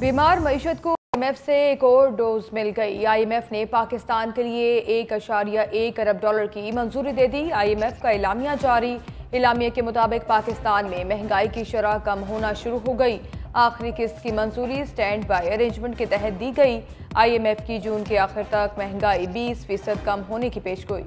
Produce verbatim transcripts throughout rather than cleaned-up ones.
बीमार मईशत को I am F से एक और डोज मिल गई। आई एम एफ ने पाकिस्तान के लिए एक अशारिया एक अरब डॉलर की मंजूरी दे दी। आई एम एफ का एलामिया जारी। एलामिया के मुताबिक पाकिस्तान में महंगाई की शरह कम होना शुरू हो गई। आखिरी किस्त की मंजूरी स्टैंड बाय अरेंजमेंट के तहत दी गई। आई एम एफ की जून के आखिर तक महंगाई बीस फीसद कम होने की पेशगोई।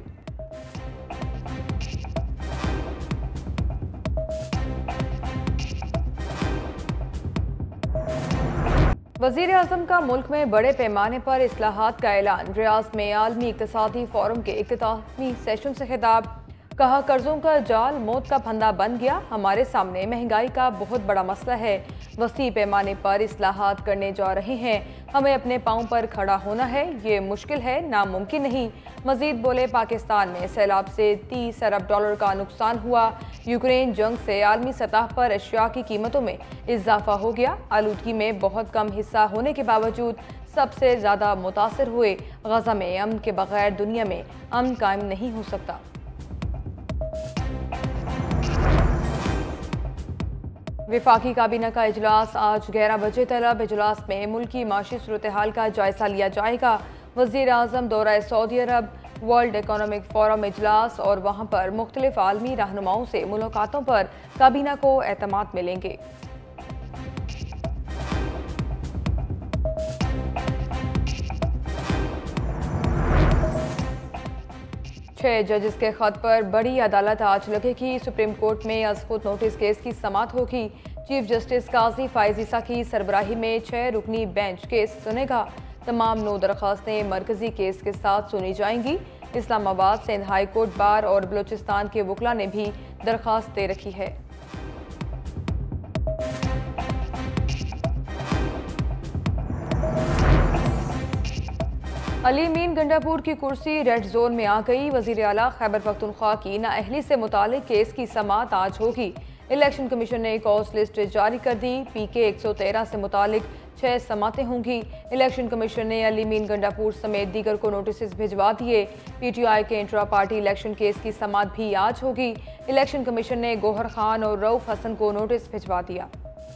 वज़ीर आज़म का मुल्क में बड़े पैमाने पर इस्लाहात का ऐलान। रियाद में आलमी इक़्तिसादी फोरम के इख्तितामी सेशन से खिताब। कहा, कर्जों का जाल मौत का फंदा बन गया। हमारे सामने महंगाई का बहुत बड़ा मसला है। वसी पैमाने पर इस्लाहात करने जा रहे हैं। हमें अपने पाँव पर खड़ा होना है। ये मुश्किल है, नामुमकिन नहीं। मजीद बोले, पाकिस्तान में सैलाब से तीस अरब डॉलर का नुकसान हुआ। यूक्रेन जंग से आलमी सतह पर अशिया की कीमतों में इजाफा हो गया। आलूदगी में बहुत कम हिस्सा होने के बावजूद सबसे ज़्यादा मुतासर हुए। गजा में अमन के बगैर दुनिया में अमन कायम नहीं हो सकता। विफाकी काबीना का इजलास आज ग्यारह बजे तलब। इजलास में मुल्की माशी सूरत हाल का जायजा लिया जाएगा। वज़ीर आज़म दौरा Saudi Arab, world economic forum इजलास और वहाँ पर मुख्तलिफ आलमी रहनुमाओं से मुलाकातों पर काबीना को एतमाद मिलेंगे। छह जजेस के खत पर बड़ी अदालत आज लगेगी। सुप्रीम कोर्ट में अज़खुद नोटिस केस की समाअत होगी। चीफ जस्टिस काजी फाइज ईसा की सरबराही में छह रुकनी बेंच केस सुनेगा। तमाम नौ दरख्वास्तें मरकजी केस के साथ सुनी जाएंगी। Islamabad, Sindh high court, bar और बलूचिस्तान के वकला ने भी दरख्वास्त दे रखी है। अली मीन गंडापुर की कुर्सी रेड जोन में आ गई। वजीर आला खैबर पख्तूनख्वा की नाअहली से मुतालिक केस की समाअत आज होगी। इलेक्शन कमीशन ने कॉज लिस्ट जारी कर दी। पी के एक सौ तेरह से मुतालिक छह समातें होंगी। इलेक्शन कमीशन ने अली मीन गंडापुर समेत दीगर को नोटिस भिजवा दिए। पी टी आई के इंट्रा पार्टी इलेक्शन केस की समाअत भी आज होगी। इलेक्शन कमीशन ने गोहर खान और रऊफ हसन को नोटिस भिजवा दिया।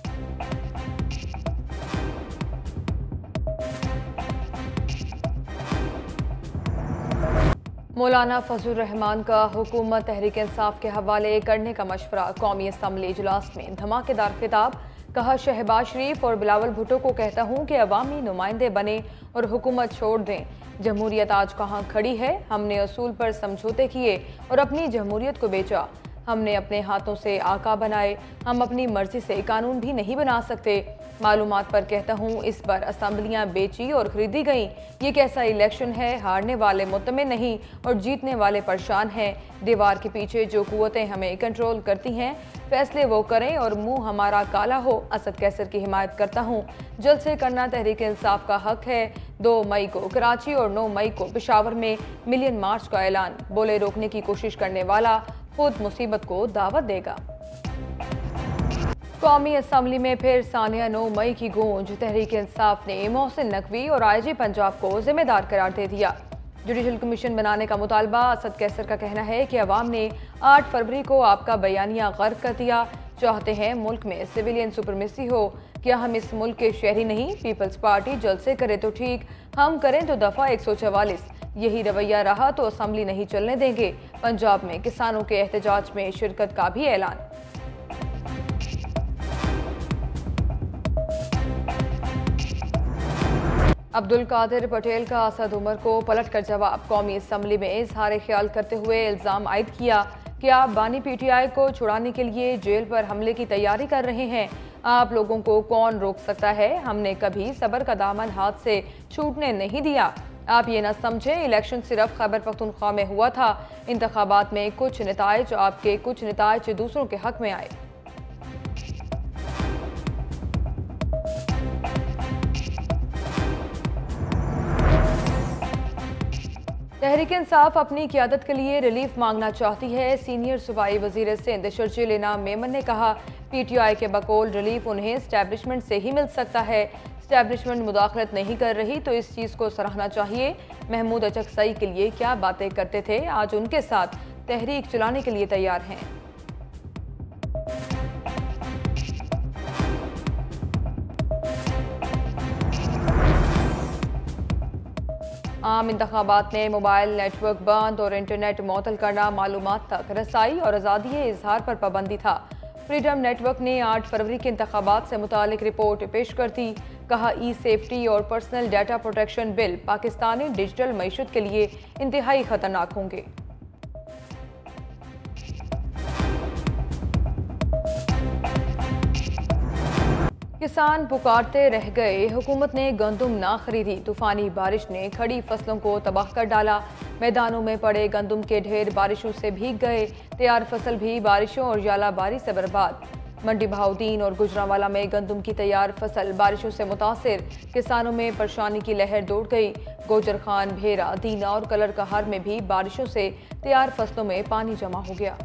मौलाना फजलुर रहमान का हुकूमत तहरीक इंसाफ के हवाले करने का मशवरा। कौमी असम्बली इजलास में धमाकेदार खिताब। कहा, शहबाज शरीफ और बिलावल भुट्टो को कहता हूँ कि अवामी नुमाइंदे बने और हुकूमत छोड़ दें। जमहूरियत आज कहाँ खड़ी है? हमने असूल पर समझौते किए और अपनी जमहूरियत को बेचा। हमने अपने हाथों से आका बनाए। हम अपनी मर्जी से कानून भी नहीं बना सकते। मालूमात पर कहता हूँ, इस पर असम्बलियाँ बेची और खरीदी गईं। ये कैसा इलेक्शन है? हारने वाले मुतमिन नहीं और जीतने वाले परेशान हैं। दीवार के पीछे जो कुव्वतें हमें कंट्रोल करती हैं, फैसले वो करें और मुंह हमारा काला हो। असद कैसर की हिमायत करता हूँ। जल्द से करना तहरीक इंसाफ का हक है। दो मई को कराची और नौ मई को पेशावर में मिलियन मार्च का ऐलान। बोले, रोकने की कोशिश करने वाला खुद मुसीबत को दावत देगा। कौमी असम्बली में फिर सानिया नौ मई की गूंज। तहरीक इंसाफ ने मोहसिन नकवी और आई जी पंजाब को जिम्मेदार करार दे दिया। जुडिशल कमीशन बनाने का मुतालबा। असद कैसर का कहना है कि अवाम ने आठ फरवरी को आपका बयानिया गर्क कर दिया। चाहते हैं मुल्क में सिविलियन सुपरमेसी हो। क्या हम इस मुल्क के शहरी नहीं? पीपल्स पार्टी जल्द से करे तो ठीक, हम करें तो दफा एक सौ चवालीस। यही रवैया रहा तो असम्बली नहीं चलने देंगे। पंजाब में किसानों के एहतजाज में शिरकत का भी ऐलान। अब्दुल कादिर पटेल का असद उमर को पलट कर जवाब। कौमी असम्बली में इजहार ख्याल करते हुए इल्ज़ाम आयद किया कि आप बानी पी टी आई को छुड़ाने के लिए जेल पर हमले की तैयारी कर रहे हैं। आप लोगों को कौन रोक सकता है? हमने कभी सबर का दामन हाथ से छूटने नहीं दिया। आप ये न समझें, इलेक्शन सिर्फ खैबर पख्तूनख्वा में हुआ था। इंतखाबात में कुछ नताइज आपके, कुछ नताइज दूसरों के हक में आए। तहरीक इंसाफ अपनी क़यादत के लिए रिलीफ मांगना चाहती है। सीनियर सूबाई वजीर सिंध शर्जील इनाम मेमन ने कहा, पी टी आई के बकौल रिलीफ उन्हें एस्टैब्लिशमेंट से ही मिल सकता है। एस्टैब्लिशमेंट मुदाखलत नहीं कर रही तो इस चीज़ को सराहना चाहिए। महमूद अचकसई के लिए क्या बातें करते थे, आज उनके साथ तहरीक चलाने के लिए तैयार हैं। आम इंतखाबात में मोबाइल नेटवर्क बंद और इंटरनेट मुअत्तल करना, मालूमात तक रसाई और आज़ादी इजहार पर पाबंदी था। फ्रीडम नेटवर्क ने आठ फरवरी के इंतखाबात से मुतालिक रिपोर्ट पेश कर दी। कहा, ई सेफ्टी और personal data protection bill Pakistani digital मईशत के लिए इंतहाई खतरनाक होंगे। किसान पुकारते रह गए, हुकूमत ने गंदुम ना खरीदी। तूफानी बारिश ने खड़ी फसलों को तबाह कर डाला। मैदानों में पड़े गंदुम के ढेर बारिशों से भीग गए। तैयार फसल भी बारिशों और यालाबारी से बर्बाद। मंडी बहाउद्दीन और गुजरांवाला में गंदुम की तैयार फसल बारिशों से मुतासिर। किसानों में परेशानी की लहर दौड़ गई। गोजर खान, भेरा, दीना और कलर कहार में भी बारिशों से तैयार फसलों में पानी जमा हो गया।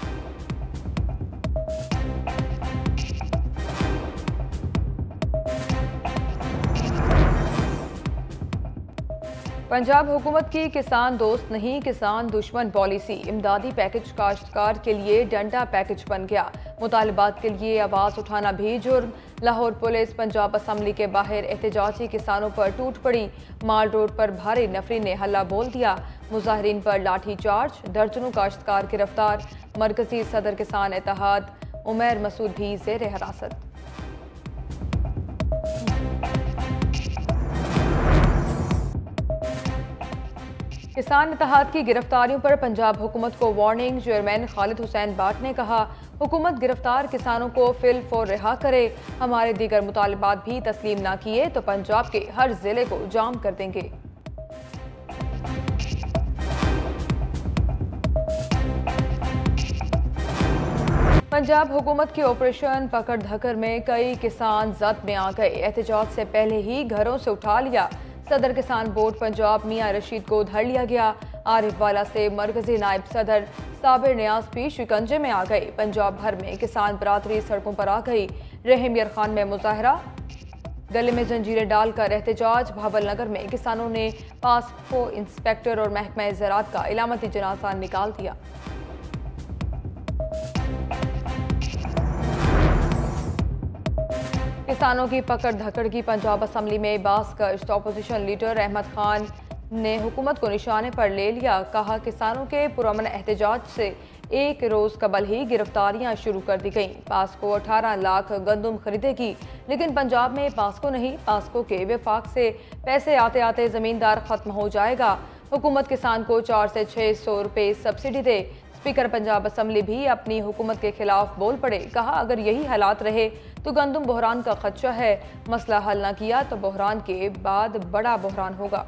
पंजाब हुकूमत की किसान दोस्त नहीं किसान दुश्मन पॉलिसी। इमदादी पैकेज काश्तकार के लिए डंडा पैकेज बन गया। मुतालबात के लिए आवाज़ उठाना भी जुर्म। लाहौर पुलिस पंजाब असम्बली के बाहर एहतजाजी किसानों पर टूट पड़ी। माल रोड पर भारी नफरी ने हल्ला बोल दिया। मुजाहरीन पर लाठी चार्ज, दर्जनों काश्तकार गिरफ्तार। मरकजी सदर किसान इत्तेहाद उमैर मसूद भी ज़ेर हिरासत। किसान इत्तेहाद की गिरफ्तारियों पर पंजाब हुकूमत को वार्निंग। चेयरमैन खालिद हुसैन बाट ने कहा, हुकूमत गिरफ्तार किसानों को फिल फौर रिहा करे। हमारे दीगर मुतालबात भी तस्लीम ना किए तो पंजाब के हर जिले को जाम कर देंगे। पंजाब हुकूमत के ऑपरेशन पकड़ धकर में कई किसान जद में आ गए। एहतजाज से पहले ही घरों से उठा लिया। सदर किसान बोर्ड पंजाब मियां रशीद को धर लिया गया। आरिफ वाला से मरकजी नायब सदर साबिर नियाज भी शिकंजे में आ गए। पंजाब भर में किसान बरादरी सड़कों पर आ गई। रहीम यार खान में मुजाहरा, गले में जंजीरें डालकर एहतजाज। भावल नगर में किसानों ने पासको इंस्पेक्टर और महकमा ज़राअत का इलामती जनाजा निकाल दिया। किसानों की पकड़ धकड़ की पंजाब असम्बली में बास गश्त। अपोजिशन लीडर अहमद खान ने हुकूमत को निशाने पर ले लिया। कहा, किसानों के पुरअमन एहतजाज से एक रोज कबल ही गिरफ्तारियां शुरू कर दी गईं। पासको अठारह लाख गंदुम खरीदेगी, लेकिन पंजाब में पासको नहीं, पासको के विफाक से पैसे आते आते जमींदार खत्म हो जाएगा। हुकूमत किसान को चार से छह सौ रुपये सब्सिडी दे। स्पीकर पंजाब असम्बली भी अपनी हुकूमत के खिलाफ बोल पड़े। कहा, अगर यही हालात रहे तो गंदुम बहरान का खदशा है। मसला हल न किया तो बहरान के बाद बड़ा बहरान होगा।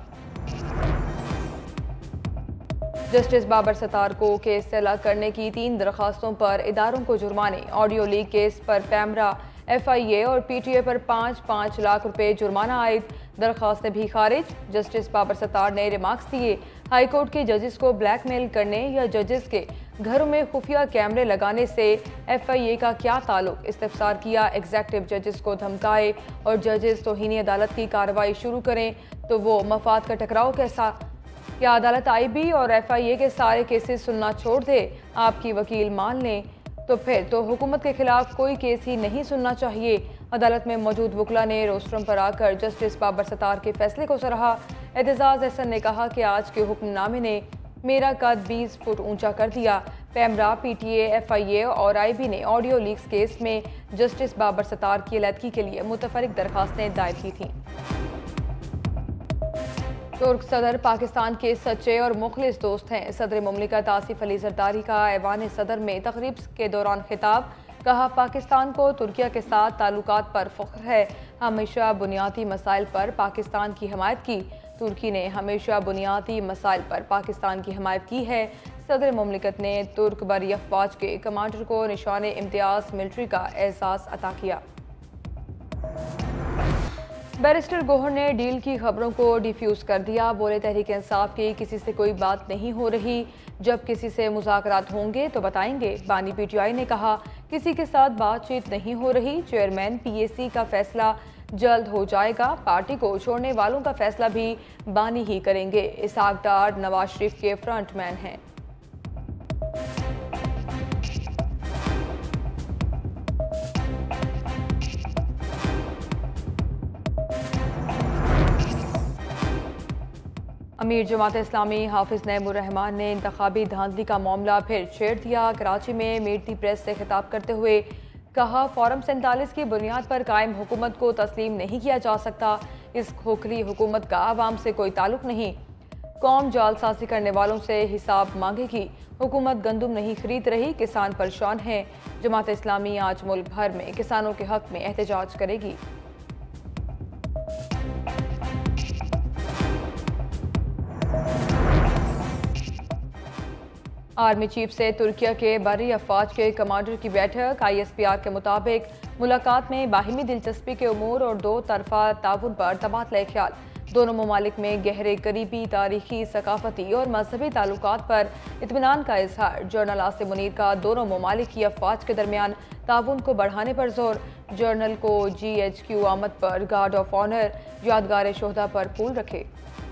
जस्टिस बाबर सत्तार को केस तलब करने की तीन दरखास्तों पर इदारों को जुर्माने। ऑडियो लीक केस पर कैमरा, एफ आई ए और पी टी ए पर पाँच पाँच लाख रुपए जुर्माना आयद। दरखास्तें भी खारिज। जस्टिस बाबर सत्तार ने रिमार्क्स दिए, हाईकोर्ट के जजेस को ब्लैकमेल करने या जजेस के घरों में खुफिया कैमरे लगाने से एफ आई ए का क्या ताल्लुक। इस्तफसार किया, एग्जेक्टिव जजेस को धमकाए और जजेस तौहीन अदालत की कार्रवाई शुरू करें तो वो मफाद का टकराव कैसा। क्या अदालत आई बी और एफ आई ए के सारे केसेस सुनना छोड़ दे? आपकी वकील मान लें तो फिर तो हुकूमत के खिलाफ कोई केस ही नहीं सुनना चाहिए। अदालत में मौजूद वकला ने रोस्ट्रम पर आकर जस्टिस बाबर सत्तार के फैसले को सराहा। एतजाज एहसन ने कहा कि आज के हुक्मनामे ने मेरा कद बीस फुट ऊंचा कर दिया। PEMRA, P T A, F I A और आई बी ने ऑडियो लीक्स केस में जस्टिस बाबर सत्तार की अलहदगी के लिए मुतफरिक दरखास्तें दायर की थीं। तुर्क सदर पाकिस्तान के सच्चे और मुखलिस दोस्त हैं। सदर मुमलिकत आसिफ अली जरदारी का ऐवान सदर में तकरीब के दौरान खिताब। कहा, पाकिस्तान को तुर्किया के साथ ताल्लुकात पर फख्र है। हमेशा बुनियादी मसाइल पर पाकिस्तान की हमायत की। तुर्की ने हमेशा बुनियादी मसाइल पर पाकिस्तान की हमायत की है। सदर मुमलिकत ने तुर्क बरी अफवाज के कमांडर को निशान इम्तियाज मिलिट्री का एहसास अता किया। बैरिस्टर गोहर ने डील की खबरों को डिफ्यूज कर दिया। बोले, तहरीक इंसाफ की किसी से कोई बात नहीं हो रही, जब किसी से मुज़ाकरात होंगे तो बताएंगे। बानी पी टी आई ने कहा, किसी के साथ बातचीत नहीं हो रही। चेयरमैन पी ए सी का फैसला जल्द हो जाएगा। पार्टी को छोड़ने वालों का फैसला भी बानी ही करेंगे। इसहाक डार नवाज शरीफ के फ्रंटमैन हैं। अमीर जमात इस्लामी हाफिज नईमुर्रहमान ने इंतखाबी धांधली का मामला फिर छेड़ दिया। कराची में मीट दी प्रेस से खिताब करते हुए कहा, फॉर्म सैंतालीस की बुनियाद पर कायम हुकूमत को तस्लीम नहीं किया जा सकता। इस खोखली हुकूमत का आवाम से कोई ताल्लुक नहीं। कौम जालसाजी करने वालों से हिसाब मांगेगी। हुकूमत गंदुम नहीं खरीद रही, किसान परेशान हैं। जमात इस्लामी आज मुल्क भर में किसानों के हक में एहतजाज करेगी। आर्मी चीफ से तुर्किया के बरी अफवाज के कमांडर की बैठक। आई एस पी आर के मुताबिक मुलाकात में बाहिमी दिलचस्पी के उमूर और दो तरफा ताउन पर तबादला ख्याल। दोनों ममालिक में गहरे करीबी तारीखी, सकाफती और मजहबी ताल्लुकात पर इत्मीनान का इजहार। जनरल आसिम मुनीर का दोनों ममालिक की अफवाज के दरमियान ताउन को बढ़ाने पर जोर। जनरल को जी एच क्यू आमद पर गार्ड ऑफ ऑनर, यादगार शोहदा पर फूल रखे।